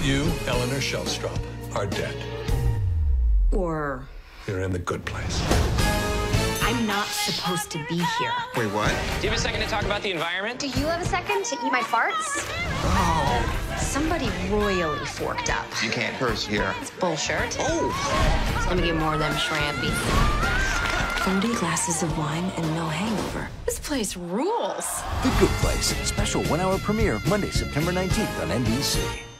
You, Eleanor Shellstrop, are dead. Or... You're in the good place. I'm not supposed to be here. Wait, what? Do you have a second to talk about the environment? Do you have a second to eat my farts? Oh, somebody royally forked up. You can't curse here. It's bullshit. Oh! Let me get more of them shrampy. 30 glasses of wine and no hangover. This place rules. The Good Place. Special 1-hour premiere Monday, September 19th on NBC.